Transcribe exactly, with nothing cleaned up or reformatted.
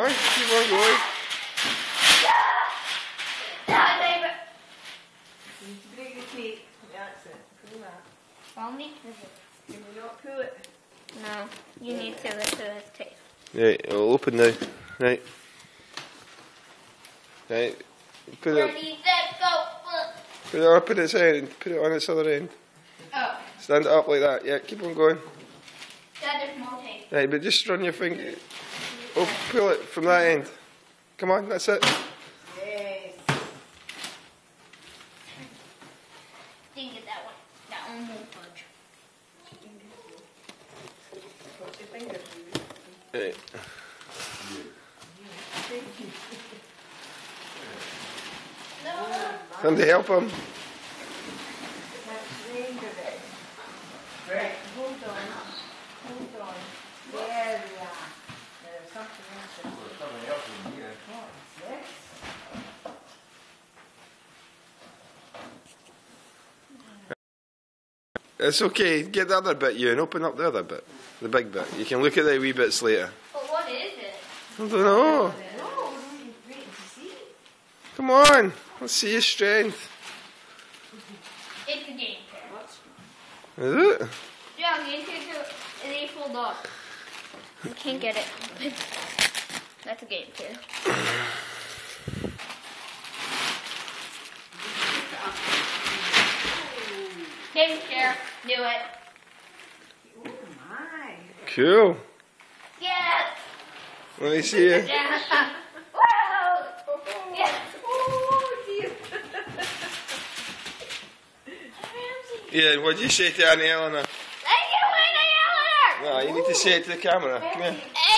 keep on going. You need to break the tape. That's it. Pull that. I'll need to. Can we not pull it? No, you need to listen to his tape. Right, it'll open now. Right. Right. Put it, Ready, set, go, flip. put it up at its end. Put it on its other end. Oh, Stand it up like that. Yeah, keep on going. Dad, there's more tape. Right, but just run your finger. Oh, pull it from that end. Come on, that's it. Yes. Didn't get that one. That one won't budge. Put your finger through. Right. No. Time to help him. That's the end of it. Right, hold on. Hold on. There we are. There's something else. in There's something else in here. What is this? It's okay. Get the other bit, you, and open up the other bit. The big bit. You can look at the wee bits later. But what is it? I don't know. No, we're waiting to see. Come on. Let's see your strength. It's a game chair. Is it? Yeah, game chair is a full dog. You can't get it. That's a game chair. Game chair. Do it. Oh my. Cool. Yes. Let me see it. Yeah. Whoa. Yes. Oh dear. Yeah, what'd you say to Auntie Eleanor? Thank you, Winnie Eleanor. No, you need to say it to the camera. Come here.